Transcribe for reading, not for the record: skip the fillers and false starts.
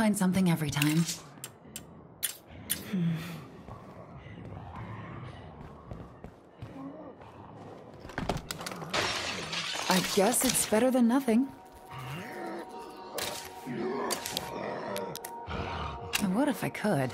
find something every time. I guess it's better than nothing. And what if I could?